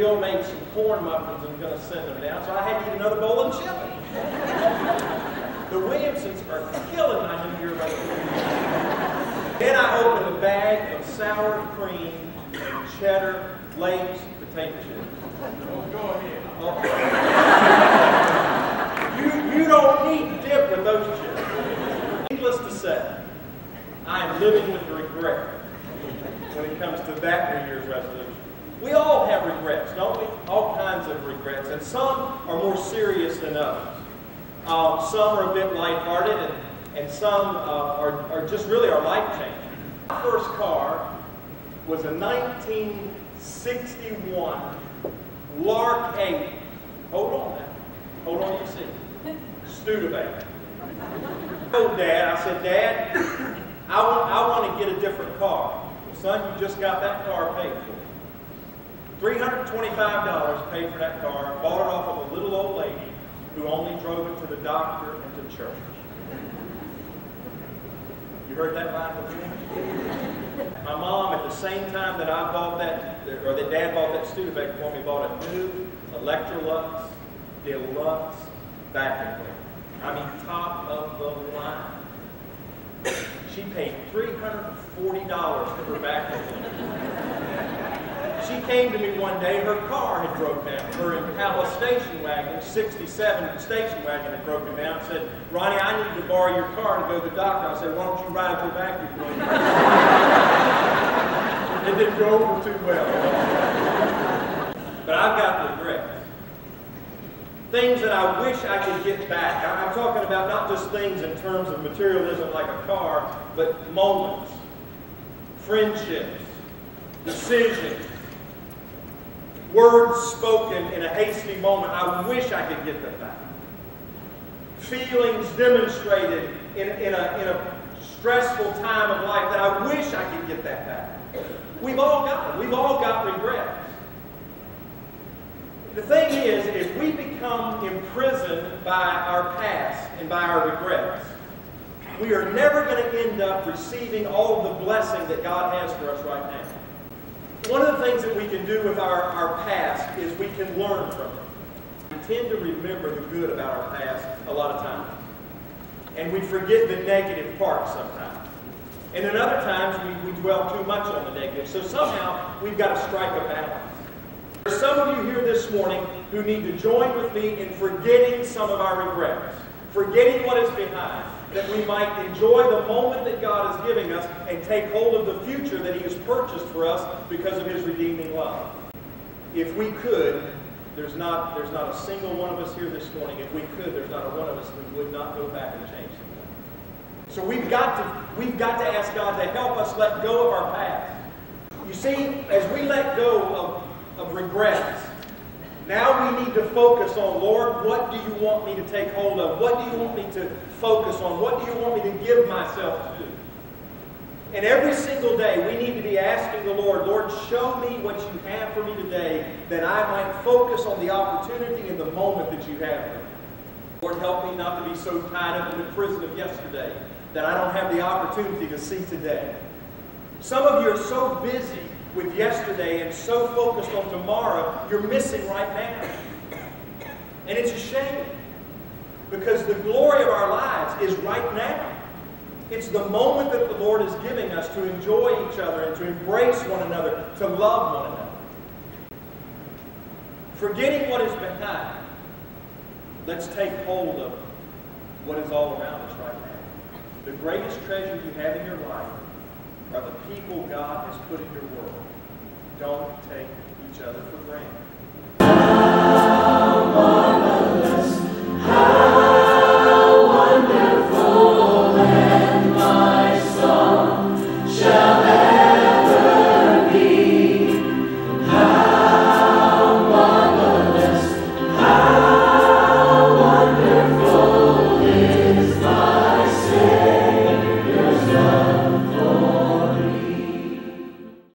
Bill made some corn muffins and was going to send them down, so I had to eat another bowl of chili. The Williamsons are killing my New Year resolution. Then I opened a bag of sour cream and cheddar Lay's potato chips. Oh, go ahead. You don't need dip with those chips. Needless to say, I am living with regret when it comes to that New Year's resolution. We all have regrets, don't we? All kinds of regrets, and some are more serious than others. Some are a bit lighthearted, and some are just really life-changing. My first car was a 1961 Lark 8. Hold on now. Hold on your seat. Studebaker. I told Dad, I said, Dad, I want to get a different car. Well, son, you just got that car paid for. $325 paid for that car, bought it off of a little old lady who only drove it to the doctor and to church. You heard that line before? My mom, at the same time that I bought that, or that Dad bought that Studebaker for me, bought a new Electrolux Deluxe vacuum cleaner. I mean, top of the line. She paid $340 for her vacuum cleaner. She came to me one day, her car had broke down. Her Impala station wagon, 67 station wagon had broken down, and said, Ronnie, I need to borrow your car to go to the doctor. I said, why don't you ride your vacuum cleaner? It didn't go over too well. But I've got regrets. Things that I wish I could get back. I'm talking about not just things in terms of materialism like a car, but moments, friendships, decisions, words spoken in a hasty moment. I wish I could get them back. Feelings demonstrated in a stressful time of life that I wish I could get that back. We've all got them. We've all got regrets. The thing is, if we become imprisoned by our past and by our regrets, we are never going to end up receiving all of the blessing that God has for us right now. One of the things that we can do with our past is we can learn from it. We tend to remember the good about our past a lot of times. And we forget the negative part sometimes. And then other times we dwell too much on the negative. So somehow we've got to strike a balance. There are some of you here this morning who need to join with me in forgetting some of our regrets, forgetting what is behind, that we might enjoy the moment that God is giving us and take hold of the future that He has purchased for us because of His redeeming love. If we could, there's not a single one of us here this morning, if we could, there's not a one of us who would not go back and change something. So we've got to ask God to help us let go of our past. You see, as we let go of regrets, now we need to focus on, Lord, what do you want me to take hold of? What do you want me to focus on? What do you want me to give myself to? And every single day we need to be asking the Lord, Lord, show me what you have for me today, that I might focus on the opportunity and the moment that you have for me. Lord, help me not to be so tied up in the prison of yesterday that I don't have the opportunity to see today. Some of you are so busy with yesterday and so focused on tomorrow, you're missing right now. And it's a shame, because the glory of our lives is right now. It's the moment that the Lord is giving us to enjoy each other and to embrace one another, to love one another. Forgetting what is behind, let's take hold of what is all around us right now. The greatest treasure you have in your life are the people God has put in your world. Don't take each other for granted.